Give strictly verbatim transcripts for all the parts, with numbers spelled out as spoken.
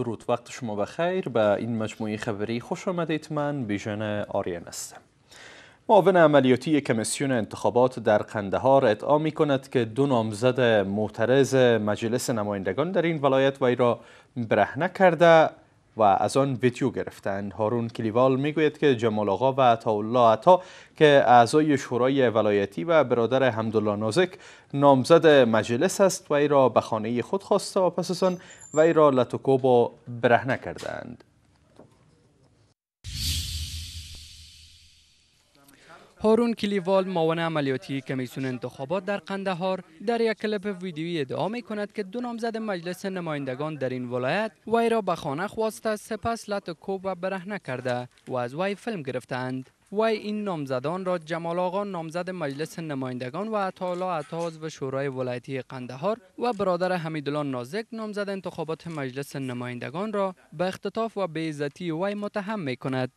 درود، وقت شما بخیر. به این مجموعه خبری خوش آمدید. من بیژن آریان هستم. معاون عملیاتی کمیسیون انتخابات در قندهار ادعا می کند که دو نامزد معترض مجلس نمایندگان در این ولایت وی را برهنه کرده و از آن ویدیو گرفتند. هارون کلیوال می گوید که جمال آقا و عطاالله عطا که اعضای شورای ولایتی و برادر حمدالله نازک نامزد مجلس است وی را به خانه خود خواسته و پس از آن وی را لتوکوب و برهنه کردند. هارون کلیوال معاون عملیاتی کمیسیون انتخابات در قندهار در یک کلیپ ویدیویی ادعا می کند که دو نامزد مجلس نمایندگان در این ولایت وی را به خانه خواسته، سپس لتوکوب و برهنه کرده و از وی فیلم گرفتند. وی این نامزدان را جمال آقا نامزد مجلس نمایندگان و عطاالله عطا عضو شورای ولایتی قندهار و برادر حمیدالله نازک نامزد انتخابات مجلس نمایندگان را به اختطاف و بی‌عزتی وی متهم می کند.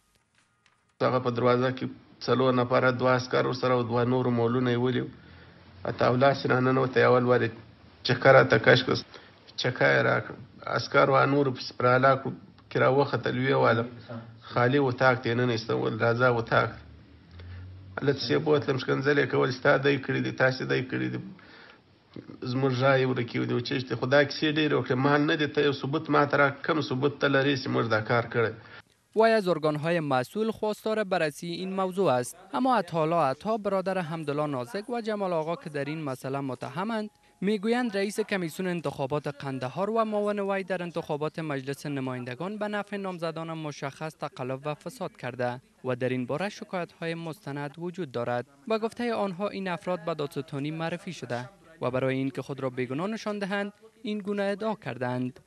څلور نفره دوه عسکر ورسره او دوه نورو مولونه یې ولي عطاالله چې راننوتی اول ولې چکه راته کش کړ چکه یې راکړه عسکرو هغه نورو پسې پر هلاکو کې راوختل ویې واله خالي اتاق ته یې ننیستم ویل راځه اتاق هلته چې یې بوتلم ښکنځل یې کول ستا دی کړي دي تاسې دی کړي دي زموږ رایې ورکې دي وچېشتې خو دا کیسې ډېرې وکړې مال نه دی ته یو ثبوت ماته راکړه کوم ثبوت ته لرې چې موږ دا کار کړی. وی از ارگانهای مسئول خواستار بررسی این موضوع است، اما عطاالله عطا برادر حمدالله نازک و جمال آقا که در این مسئله متهمند میگویند رئیس کمیسیون انتخابات قندهار و معاون وی در انتخابات مجلس نمایندگان به نفع نامزدان مشخص تقلب و فساد کرده و در این باره شکایت‌های مستند وجود دارد. با گفته آنها این افراد به دادستانی معرفی شده و برای اینکه خود را بیگناه نشان دهند این گونه ادعا کردند.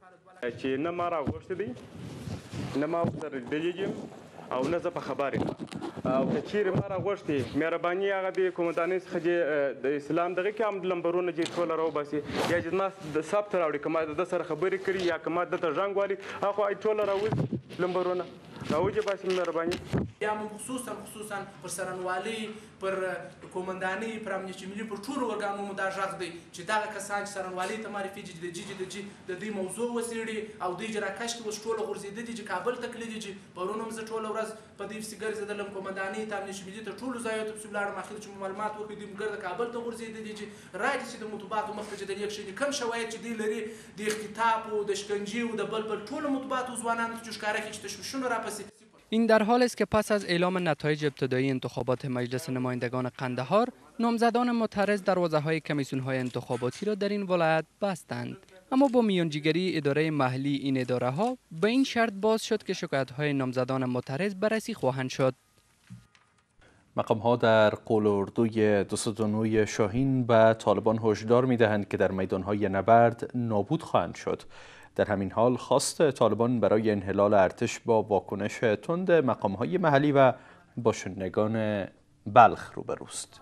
نه ما ورسره لیدلي او نه زه په خبر یم او که چیرې ما راغوښتې مهرباني هغه د قومندانۍ څخه د اسلام دغه کې هم لمبرونه چې ټوله راوباسي یا چې ما د ثبت راوړي که ما د ده سره خبرې کړي یا که ما دته زنګ والي هغه خو ټوله راوځي لمبرونه راوځي باسي مهرباني یا موږ خصوصا خصوصا پر سرنوالۍ پر قومندانۍ پر امنیتي ملي پر ټولو ورګانونو دا غږ دی چې دغه کسان چې سرنوالۍ ته معرفي دي د جي د جي د دوی موضوع وڅېړي او دوی چې راکش کړي اوس ټوله غورځېدلي چې کابل ته تللي چې پرون هم زه ټوله ورځ په دې پسې ګرځېدلم قومندانۍ ته امنیتي ملي ته ټولو ځایونو ته پسې ولاړم اخر چې معلومات وکړي دوی ګرده کابل ته غورځېدلي چې راځي چې د مطبوعاتو مخ ته چې د یک شي کم شواهد چې دوی لري د اختطاف او د شکنجې او د بل بل ټولو مطبوعاتو ځوانانو چې ښکاره کړي چې تشویشونه راپسې. این در حال است که پس از اعلام نتایج ابتدایی انتخابات مجلس نمایندگان قندهار نامزدان معترض دروازه‌های کمیسیون‌های انتخاباتی را در این ولایت بستند، اما با میانجیگری اداره محلی این اداره‌ها به این شرط باز شد که شکایت‌های نامزدان معترض بررسی خواهند شد. مقام‌ها در قول‌اردوی دوصد و نه شاهین به طالبان هشدار می‌دهند که در میدان‌های نبرد نابود خواهند شد. در همین حال خواست طالبان برای انحلال ارتش با واکنش تند مقام‌های محلی و باشندگان بلخ روبروست.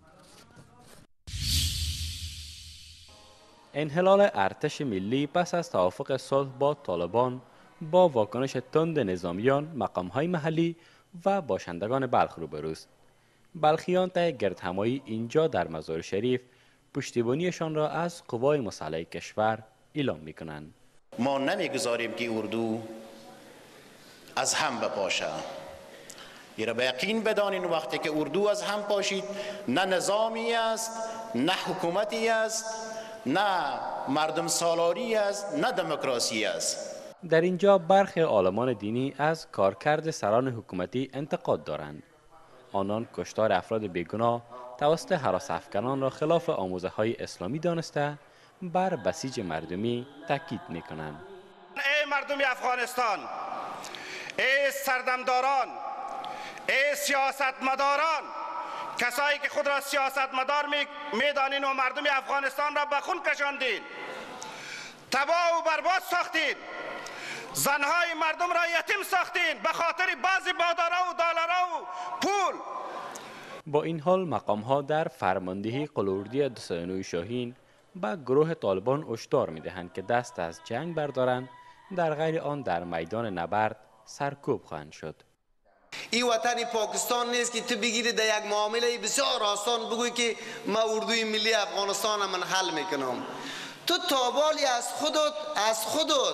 انحلال ارتش ملی پس از توافق صلح با طالبان با واکنش تند نظامیان، مقام‌های محلی و باشندگان بلخ روبروست. بلخیان طی گردهمایی اینجا در مزار شریف پشتیبانیشان را از قوای مسلح کشور اعلام می‌کنند. ما نمیگذاریم که اردو از هم بپاشه. یه را به یقین بدانین وقتی که اردو از هم پاشید نه نظامی است، نه حکومتی است، نه مردم سالاری است، نه دموکراسی است. در اینجا برخی عالمان دینی از کارکرد سران حکومتی انتقاد دارند. آنان کشتار افراد بیگناه توسط هراس افکنان را خلاف آموزه‌های اسلامی دانسته بر بسیج مردمی تاکید می‌کنند. ای مردم افغانستان، ای سردمداران، ای سیاستمداران، کسایی که خود را سیاستمدار می‌دانید و مردم افغانستان را به خون کشاندید، تباه و برباد ساختید، زنهای مردم را یتیم ساختید به خاطر بعضی بادارا و دلارا و پول. با این حال مقام‌ها در فرماندهی قول‌اردوی دوصد و نه شاهین به گروه طالبان هشدار می‌دهند که دست از جنگ بردارند، در غیر آن در میدان نبرد سرکوب خواهند شد. این وطن پاکستان نیست که تو بگیری در یک معامله بسیار آسان بگویی که ما اردوی ملی افغانستان من حل میکنم. تو تابالی از خودت از خودت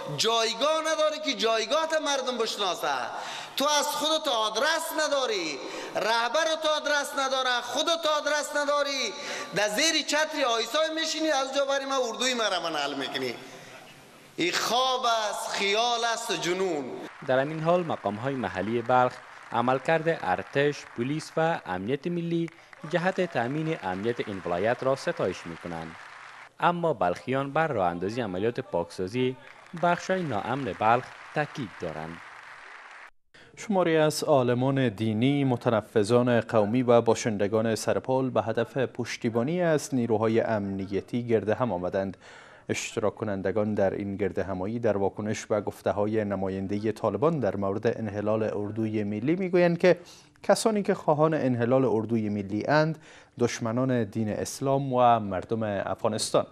جایگاه نداری که جایگاه مردم بشناسه. تو از خودت آدرس نداری، رهبرت آدرس نداره، خودت آدرس نداری، در زیر چتر آیسای میشینی، از جا بری ما اردوی مرا منحل میکنی. این خواب است، خیال است و جنون. در این حال مقام های محلی بلخ عملکرد ارتش، پلیس و امنیت ملی جهت تامین امنیت این ولایت را ستایش می کنند. اما بلخیان بر راه اندازی عملیات پاکسازی بخشای ناامن بلخ تاکید دارند. شماری از عالمان دینی، متنفذان قومی و باشندگان سرپل به هدف پشتیبانی از نیروهای امنیتی گرد هم آمدند. اشتراک کنندگان در این گرد همایی در واکنش به گفته‌های نماینده طالبان در مورد انحلال اردوی ملی میگویند که کسانی که خواهان انحلال اردوی ملی اند دشمنان دین اسلام و مردم افغانستان.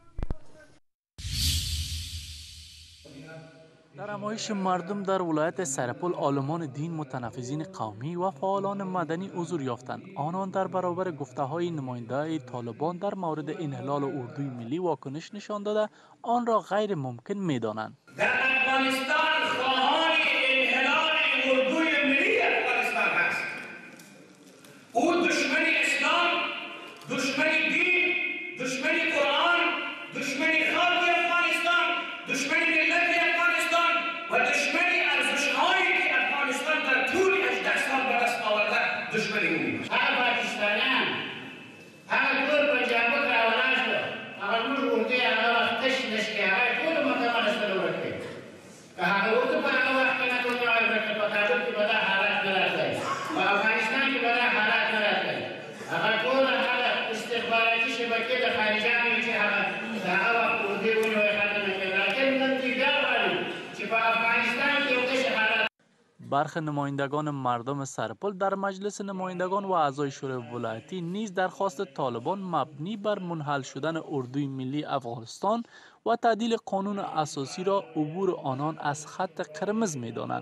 در نمایش مردم در ولایت سرپل عالمان دین، متنفذین قومی و فعالان مدنی حضور یافتند. آنان در برابر گفته‌های نماینده طالبان در مورد انحلال اردوی ملی واکنش نشان داده آن را غیر ممکن می‌دانند. در افغانستان خواهان انحلال اردوی ملی افغانستان هست. او دشمن اسلام، دشمن دین، دشمن قرآن، دشمن خاک افغانستان، دشمن ملت افغانستان و دشمن ارزش‌هایی که افغانستان در طول هجده سال به دست آورده دشمن او است. هر پاکستانیان هر کور پنجابک راولاده شد، هغه موږ اردوی هغه وخت تش نش کې هغه ټول مکمل سره ورکړي. که هغه اردو په هغه وخت کې نه کوم ډول ورکړي په کابل کې به دا حالات نه راتلی، په افغانستان کې به دا حالات نه راتلی. هغه ټول هغه استخباراتي شبکې د خارجیانو چې هغه د هغه وخت اردوی ونیوی ختم نه کړي. لکن نن دوی بیا غواړي چې په افغانستان کې یو داسې حالات. برخی نمایندگان مردم سرپل در مجلس نمایندگان و اعضای شورای ولایتی نیز درخواست طالبان مبنی بر منحل شدن اردوی ملی افغانستان و تعدیل قانون اساسی را عبور آنان از خط قرمز می‌دانند.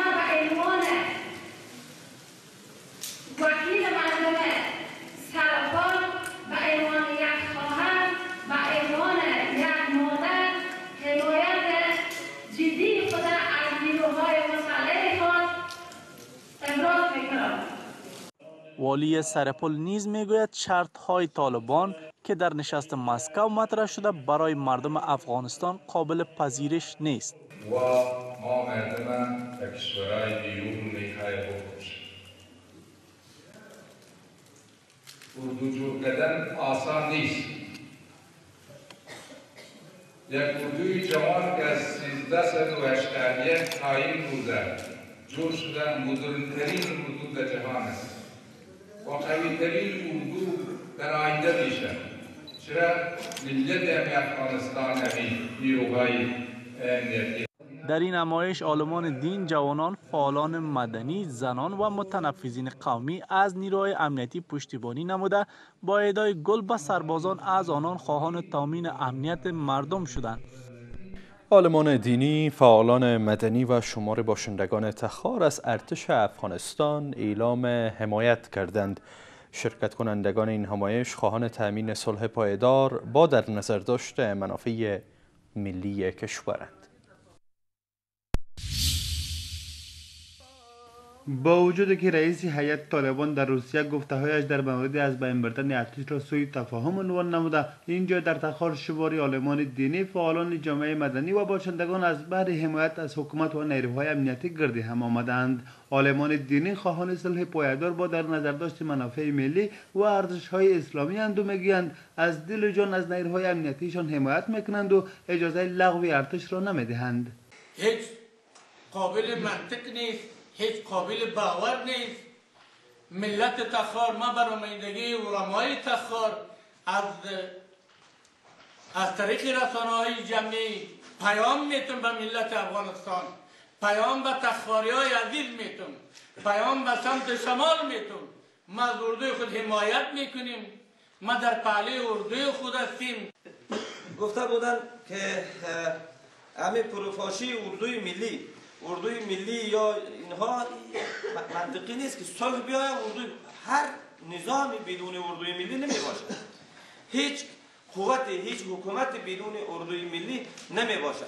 وکیل مردم سرپل به عنوان یک خواهر، به عنوان یک مادر حمایت جدی خود از نیروهای مسلح خود ابراز می‌کنم. والی سرپل نیز میگوید شرط‌های طالبان که در نشست مسکو مطرح شده برای مردم افغانستان قابل پذیرش نیست. و ما مردم در کشورهای بیرون میخوای بکش. اردو جور کردن آسان نیست. یک اردوی جوان که از سیزده صد و هشتاد یک قایم بوده جور شده مدرن‌ترین اردو در جهان است و قوی‌ترین اردو در آینده میشه. چرا ملت افغانستان همین نیروهای امنیتی. در این نمایش عالمان دین، جوانان، فعالان مدنی، زنان و متنفذین قومی از نیروهای امنیتی پشتیبانی نموده با اهدای گل به سربازان از آنان خواهان تامین امنیت مردم شدند. عالمان دینی، فعالان مدنی و شمار باشندگان تخار از ارتش افغانستان اعلام حمایت کردند. شرکت کنندگان این همایش خواهان تأمین صلح پایدار با در نظر داشت منافع ملی کشورند. با وجود که رئیس هیئت طالبان در روسیه گفته‌هایش در مورد از بین بردن ارتش را سوی تفاهم عنوان نموده، اینجا در تخار شماری عالمان دینی، فعالان جامعه مدنی و باشندگان از بعد حمایت از حکومت و نیروهای امنیتی گرد هم آمدند. عالمان دینی خواهان صلح پایدار با در نظر داشت منافع ملی و ارزش‌های اسلامی اند و میگویند از دل و جان از نیروهای امنیتیشان حمایت میکنند و اجازه لغو ارتش را نمیدهند. هیچ قابل منطق نیست، هیچ قابل باور نیست. ملت تخار، ما بر نمایندگی علمای تخار از از طریق رسانه‌های جمعی پیام میتون به ملت افغانستان، پیام به تخاری‌های عزیز میتون، پیام به سمت شمال میتون. ما از اردوی خود حمایت میکنیم، ما در پهلوی اردوی خود هستیم. گفته بودن که همه پروفاشی اردوی ملی اردوی ملی یا اینها منطقی نیست که صلح بیاید. اردوی هر نظامی بدون اردوی ملی نمی باشد. هیچ قوت، هیچ حکومت بدون اردوی ملی نمی باشد.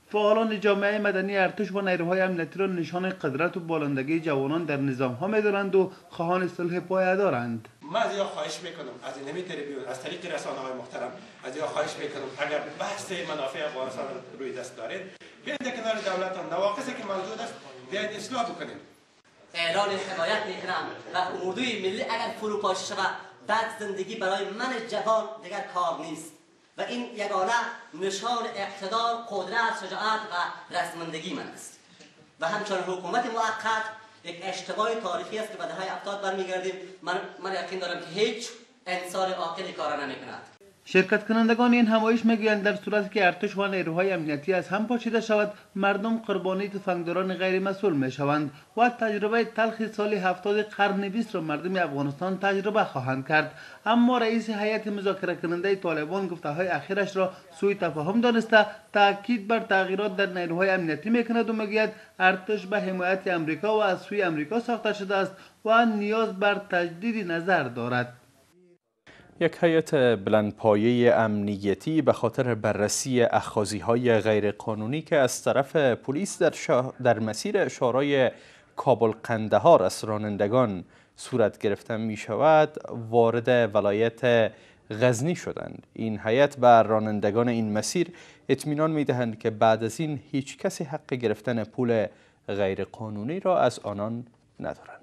فعالان جامعه مدنی ارتش و نیروهای امنیتی را نشان قدرت و بالندگی جوانان در نظام ها می‌دانند و خواهان صلح پایدارند. من از یا خواهش میکنم از این تریبیون از طریق رسانه های محترم از یا خواهش میکنم اگر بحث منافع افغانستان روی دست دارید بیاید کنار دولت هم نواقصی که موجود است بیاید اصلاح بکنیم. اعلان حمایت میکنم و اردوی ملی اگر فروپاشی شود بعد زندگی برای من جوان دیگر کار نیست و این یگانه نشان اقتدار، قدرت، شجاعت و رسمندگی من است و همچنان حکومت موقت یک اشتباه تاریخی است که به دهه هفتاد برمیگردیم. من من یقین دارم که هیچ انسان عاقلی کار نمیکند. شرکت کنندگان این همایش میگویند در صورتی که ارتش و نیروهای امنیتی از هم پاشیده شود مردم قربانی تفنگداران غیر مسئول میشوند و تجربه تلخ سال هفتاد قرن بیست را مردم افغانستان تجربه خواهند کرد. اما رئیس هیئت مذاکره کننده طالبان گفته های اخیرش را سوء تفاهم دانسته تاکید بر تغییرات در نیروهای امنیتی میکند و میگوید ارتش به حمایت امریکا و از سوی امریکا ساخته شده است و نیاز بر تجدید نظر دارد. یک هیئت بلندپایه امنیتی به خاطر بررسی اخاذی‌های غیرقانونی که از طرف پلیس در, شا... در مسیر شورای کابل قندهار از رانندگان صورت گرفته می شود وارد ولایت غزنی شدند. این هیئت بر رانندگان این مسیر اطمینان می دهند که بعد از این هیچ کسی حق گرفتن پول غیرقانونی را از آنان ندارند.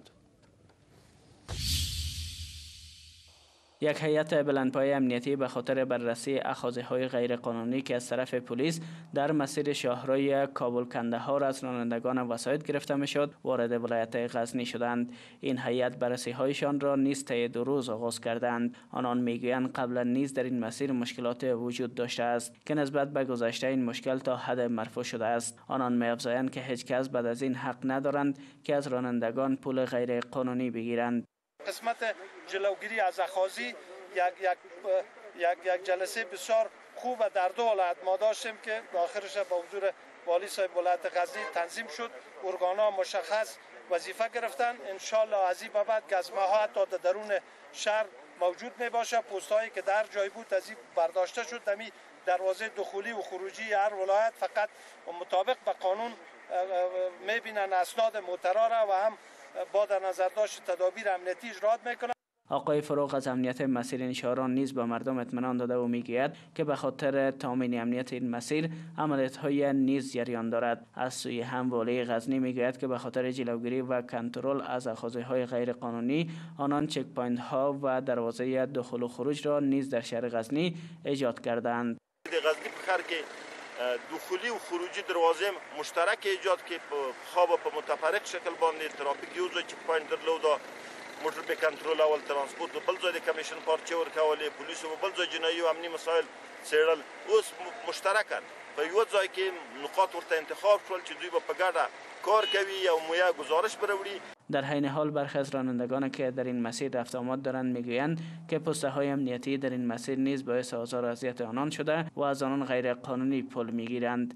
یک هیئت بلندپایه امنیتی به خاطر بررسی اخاذی‌های غیرقانونی که از طرف پلیس در مسیر شاهرای کابل کندهار از رانندگان وسایط گرفته میشد وارد ولایت غزنی شدند. این هیئت بررسی‌هایشان را نیز طی دو روز آغاز کردند. آنان میگویند قبلا نیز در این مسیر مشکلات وجود داشته است که نسبت به گذشته این مشکل تا حد مرفوع شده است. آنان می‌افزایند که هیچ کس بعد از این حق ندارند که از رانندگان پول غیرقانونی بگیرند. قسمت جلوگیری از اخاذی یک یک یک یک جلسه بسیار خوب و در دو ولایت ما داشتیم که آخرش با حضور والی صاحب ولایت غزنی تنظیم شد. ارگان‌ها مشخص وظیفه گرفتن. ان شاءالله از این به بعد گزمه‌ها حتی در درون شهر موجود می باشه. پست‌هایی که در جای بود از این برداشته شد. دمی دروازه دخولی و خروجی هر ولایت فقط مطابق به قانون می‌بینن اسناد موترا را و هم با در نظر داشت تدابیر امنیتی اجرات میکنند. آقای فروغ از امنیت مسیر انشاران نیز به مردم اطمینان داده و میگوید که به خاطر تامین امنیت این مسیر عملیات‌های نیز جریان دارد. از سوی هم والی غزنی میگوید که به خاطر جلوگیری و کنترل از اخاذی‌های غیر قانونی آنان چک پوینت ها و دروازه دخول و خروج را نیز در شهر غزنی ایجاد کردند. غزنی بخیر که دخولی و خروجی دروازه مشترک ایجاد که خواب په متفرق شکل باندې ترافیک یو ځای چک پوینټ درلوده موټر به کنټرول اول ترانسپورت بل ځای د کمیشن پارچې ورکولې پولیسو بل ځای جنایي او امني مسایل څېړل اوس مشترکاً په یو ځای کې نقاط ورته انتخاب شول چې دوی به په ګډه کار کوي او مویا گزارش بروړي. در حین حال برخی از رانندگان که در این مسیر رفت آمد دارند میگویند که پسته های امنیتی در این مسیر نیز باعث آزار و اذیت آنان شده و از آنان غیر قانونی پول میگیرند.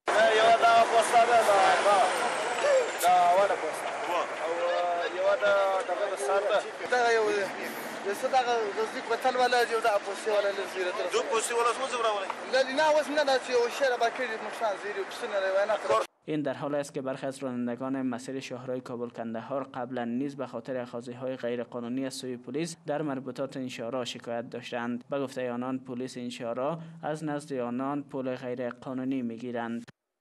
این در حال است که برخی از رانندگان مسیر شاهرای کابل کندهار قبلا نیز به خاطر اخاذی‌های غیرقانونی از سوی پلیس در مربوطات این شهرها شکایت داشتند. به گفته آنان پلیس این شهرها از نزد آنان پول غیرقانونی میگیرند.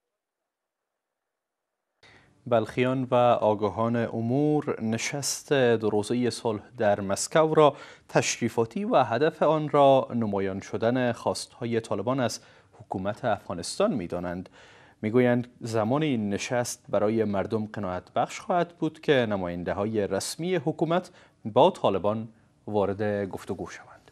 بلخیان و آگاهان امور نشست دو روزه صلح در مسکو را تشریفاتی و هدف آن را نمایان شدن خواستهای طالبان از حکومت افغانستان می‌دانند. میگویند زمان این نشست برای مردم قناعت بخش خواهد بود که نماینده های رسمی حکومت با طالبان وارد گفتگو شوند.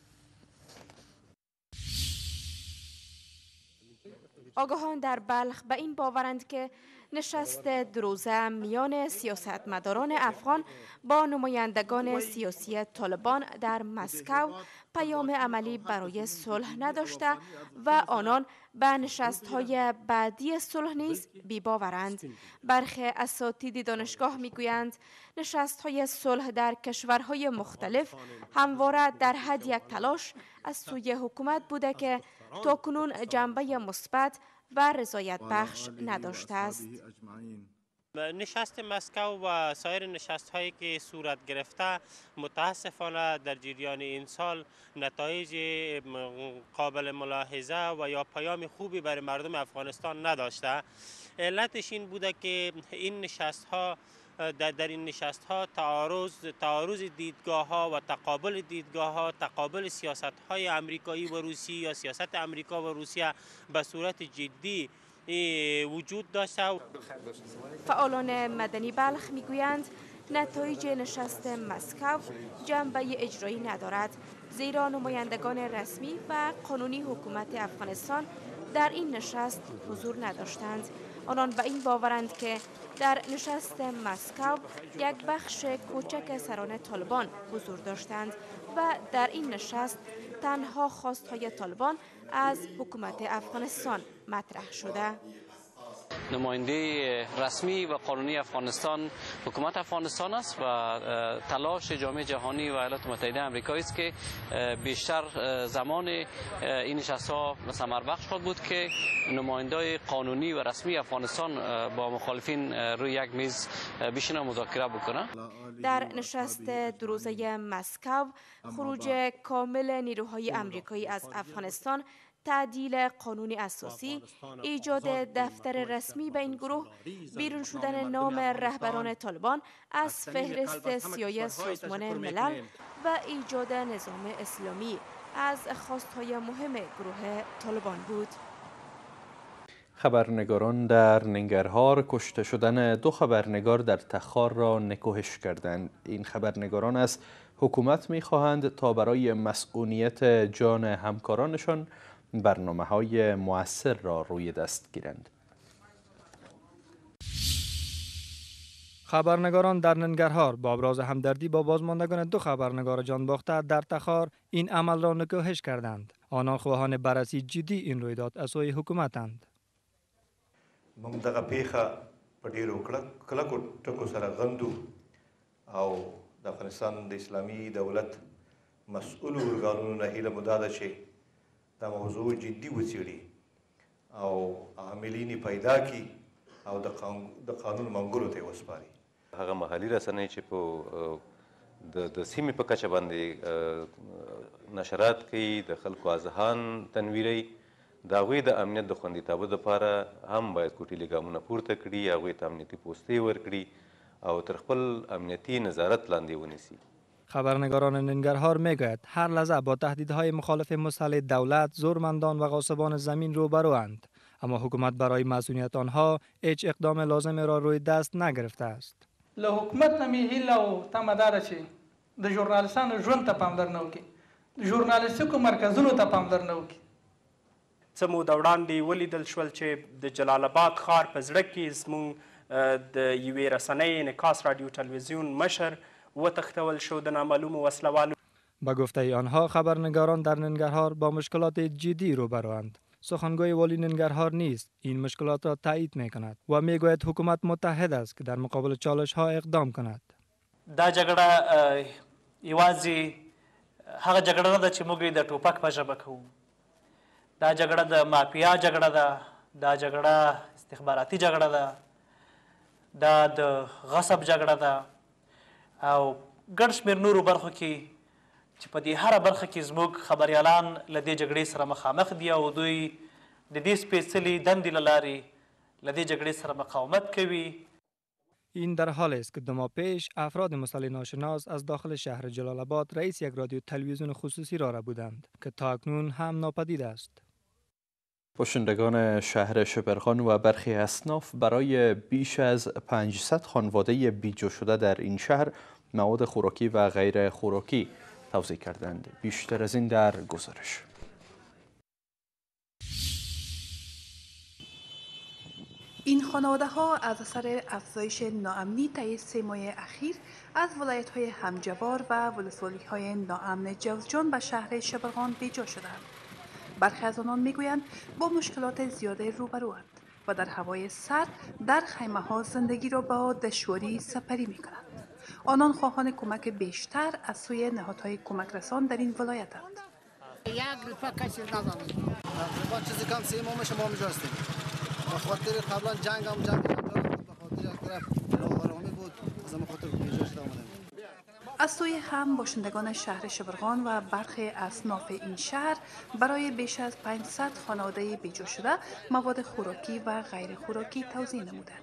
آگاهان در بلخ به این باورند که نشست دو روزه میان سیاستمداران افغان با نمایندگان سیاسی طالبان در مسکو پیام عملی برای صلح نداشته و آنان به نشست‌های بعدی صلح نیز بی‌باورند. برخی اساتید دانشگاه میگویند نشست‌های صلح در کشورهای مختلف همواره در حد یک تلاش از سوی حکومت بوده که تاکنون جنبه مثبت و رضایت بخش نداشته است. نشست مسکو و سایر نشست هایی که صورت گرفته متاسفانه در جریان این سال نتایج قابل ملاحظه و یا پیام خوبی برای مردم افغانستان نداشته. علتش این بوده که این نشست ها در, در این نشست ها تعارض تعارض دیدگاه ها و تقابل دیدگاه ها، تقابل سیاست های امریکایی و روسی یا سیاست امریکا و روسیه به صورت جدی وجود داشته. فعالان مدنی بلخ میگویند نتایج نشست مسکو جنبه اجرایی ندارد، زیرا نمایندگان رسمی و قانونی حکومت افغانستان در این نشست حضور نداشتند. آنان به این باورند که در نشست مسکو یک بخش کوچک سران طالبان حضور داشتند و در این نشست تنها خواستهای طالبان از حکومت افغانستان مطرح شده. نماینده رسمی و قانونی افغانستان حکومت افغانستان است و تلاش جامعه جهانی و ایالات متحده آمریکا است که بیشتر زمان این نشست‌ها ثمر بخش خواهد بود که نماینده قانونی و رسمی افغانستان با مخالفین روی یک میز بشینه مذاکره بکنه. در نشست دو روزه مسکو خروج کامل نیروهای آمریکایی از افغانستان، تعدیل قانون اساسی، ایجاد دفتر رسمی به این گروه، بیرون شدن نام رهبران طالبان از فهرست سیاه سازمان ملل و ایجاد نظام اسلامی از خواستهای مهم گروه طالبان بود. خبرنگاران در ننگرهار کشته شدن دو خبرنگار در تخار را نکوهش کردند. این خبرنگاران از حکومت می‌خواهند تا برای مسئولیت جان همکارانشان برنامه‌های مؤثر را روی دست گیرند. خبرنگاران در ننگرهار با ابراز همدردی با بازماندگان دو خبرنگار جان باخته در تخار این عمل را نکوهش کردند. آنان خواهان بررسی جدی این رویداد از سوی حکومتند. موږ دغه پیښه په ډیرو کلکو ټکو سره غندو او د افغانستان د اسلامي دولت مسؤلو ارګانونو نه هیله مو دا ده چې دا موضوع جدي وڅېړي او عاملین پیدا کړي او د قانون منګولو ته یې وسپاري. هغه محلي رسنۍ چې په د سیمې په کچه باندې نشرات کوي، د خلکو اذهان تنویروي، د هغوی د امنیت د خوندیتابه دپاره هم باید کوټلي ګامونه پورته کړي، هغوی ته امنیتي پوستې ورکړي او تر خپل امنیتي نظارت لاندې ونیسي. خبرنگاران ننگرهار میگوید هر لحظه با تهدیدهای مخالف مسلح دولت، زورمندان و غاصبان زمین روبروند، اما حکومت برای مسئولیت آنها هیچ اقدام لازم را روی دست نگرفته است. له حکومت نمی هیله او تمه داره چې د ژورنالیستانو ژوند ته پاملرنه وکړي، د ژورنالیستیکو مرکزونو ته پاملرنه وکړي. څه موده وړاندې ولیدل شول چې د جلال آباد ښار په زړه کې زموږ د یوې رسنۍ انعکاس رادیو تلویزیون مشر وتښتول شو د نامعلومو وسله‌والو. با گفته آنها خبرنگاران در ننگرهار با مشکلات جدی روبروند. سخنگوی والی ننگرهار نیز این مشکلات را تایید می کند و می گوید حکومت متحد است که در مقابل چالش ها اقدام کند. دا جګړه یوازې هغه جګړه نه ده چې موږ د ټوپک په ژبه کوو. دا جګړه د مافیا جګړه ده، دا جګړه استخباراتي جګړه ده، دا د غصب جګړه ده او ګڼ شمېر نورو برخو کې چې په دې هره برخه کې زموږ خبریالان له دې جګړې سره مخامخ دي او دوی د دې سپېڅلې دندې له لارې له دې جګړې سره مقاومت کوي. این در حال است که دو ماه پیش افراد مسلح ناشناس از داخل شهر جلال آباد رئیس یک رادیو تلویزیون خصوصی را بودند که تا اکنون هم ناپدید است. باشندگان شهر شبرغان و برخی اصناف برای بیش از پانصد خانواده بیجا شده در این شهر مواد خوراکی و غیر خوراکی توزیع کردند. بیشتر از این در گزارش. این خانواده ها از اثر افزایش ناامنی طی سه ماه اخیر از ولایت های همجوار و ولسوالی های ناامن جوزجان به شهر شبرغان بیجا شدند. برخی از آنان میگویند با مشکلات زیاده روبروند و در هوای سرد در خیمه ها زندگی را با دشواری سپری می کنند. آنان خواهان کمک بیشتر از سوی نهادهای کمک رسان در این ولایتند. یک روپه کسی نداریم. با چیزی کم سه ماه شما اینجا هستیم. به خاطر قبلا جنگ هم جنگ به خاطر یک طرف ناآرامی بود از همه خاطر بیجا شده آمدیم. از سوی هم باشندگان شهر شبرغان و برخی اصناف این شهر برای بیش از پانصد خانواده بیجا شده مواد خوراکی و غیر خوراکی توزیع نمودند.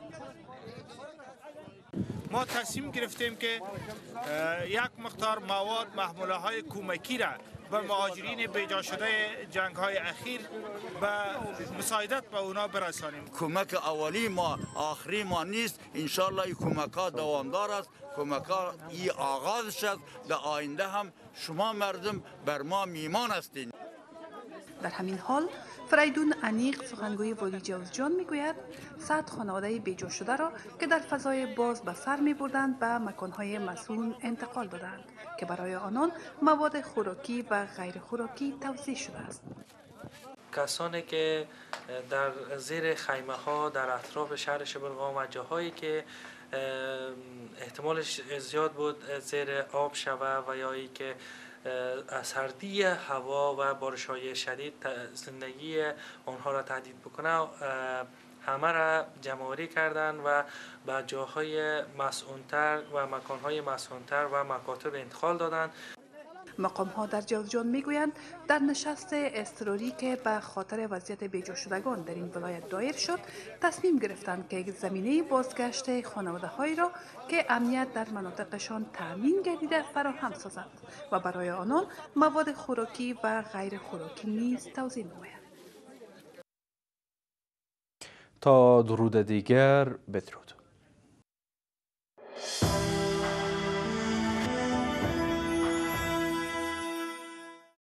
ما تصمیم گرفتیم که یک مقدار مواد محموله های کمکی را به مهاجرین بیجا شده جنگ های اخیر به مساعدت به اونا برسانیم. کمک اولی ما آخری ما نیست، انشالله این کمک ها دوامدار است. کمک ها این آغاز شد، در آینده هم شما مردم بر ما میمان هستین. در همین حال فریدون انیق سخنگوی والی جوزجان میگوید صد خانواده بیجا شده را که در فضای باز به سر می بردند به مکانهای مسکون انتقال دادند که برای آنان مواد خوراکی و غیر خوراکی توزیع شده است. کسانی که در زیر خیمه ها در اطراف شهر شبرغان و جاهایی که احتمالش زیاد بود زیر آب شوه و یا ای که سردی هوا و بارش‌های شدید زندگی آنها را تهدید بکنه همه را جمع‌آوری کردند و به جاهای مسئول‌تر و مکان‌های مسئول‌تر و مکاتب انتقال دادند. مقام ها در جوزجان میگویند در نشست اضطراری که به خاطر وضعیت بیجا شدگان در این ولایت دایر شد تصمیم گرفتند که زمینه بازگشت خانواده هایی را که امنیت در مناطقشان تامین گردیده فراهم سازند و برای آنان مواد خوراکی و غیر خوراکی نیز توزیع نمایند. تا درود دیگر بدرود.